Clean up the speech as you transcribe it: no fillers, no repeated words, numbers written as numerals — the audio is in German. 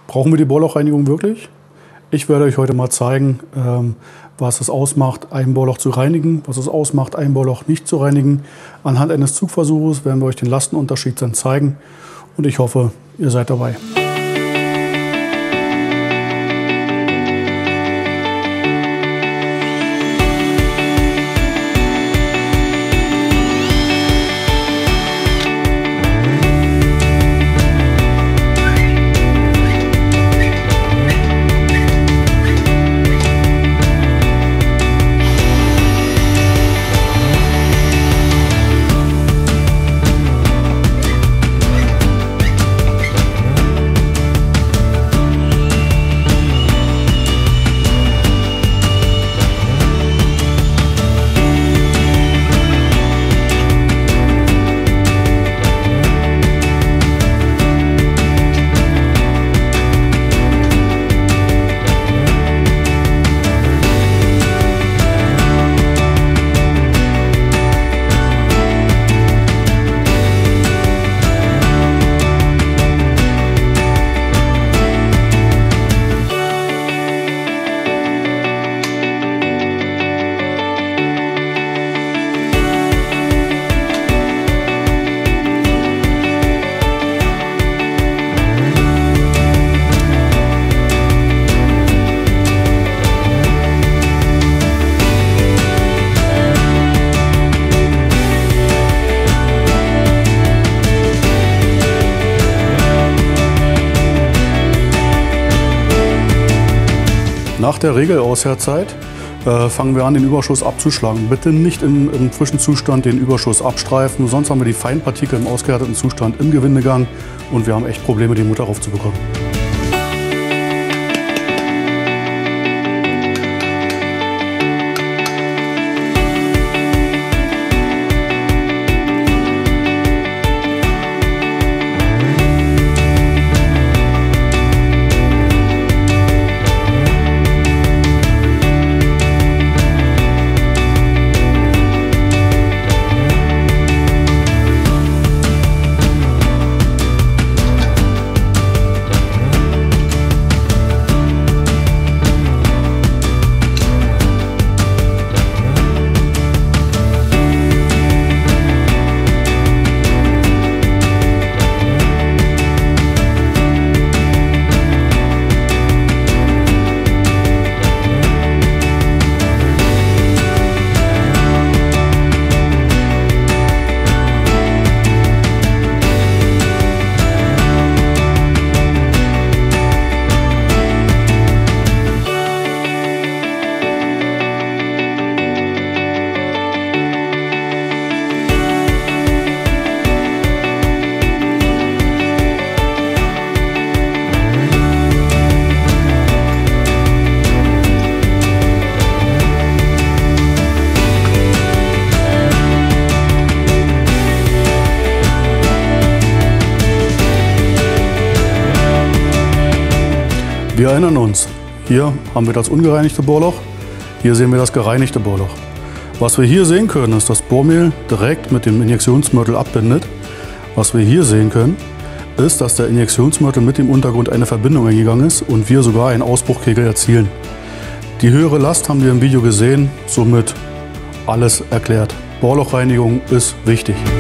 Brauchen wir die Bohrlochreinigung wirklich? Ich werde euch heute mal zeigen, was es ausmacht, ein Bohrloch zu reinigen, was es ausmacht, ein Bohrloch nicht zu reinigen. Anhand eines Zugversuches werden wir euch den Lastenunterschied dann zeigen und ich hoffe, ihr seid dabei. Nach der Regelauskehrszeit fangen wir an, den Überschuss abzuschlagen. Bitte nicht im frischen Zustand den Überschuss abstreifen, sonst haben wir die Feinpartikel im ausgehärteten Zustand im Gewindegang und wir haben echt Probleme, die Mutter raufzubekommen. Wir erinnern uns, hier haben wir das ungereinigte Bohrloch, hier sehen wir das gereinigte Bohrloch. Was wir hier sehen können, ist, dass Bohrmehl direkt mit dem Injektionsmörtel abbindet. Was wir hier sehen können, ist, dass der Injektionsmörtel mit dem Untergrund eine Verbindung eingegangen ist und wir sogar einen Ausbruchkegel erzielen. Die höhere Last haben wir im Video gesehen, somit alles erklärt. Bohrlochreinigung ist wichtig.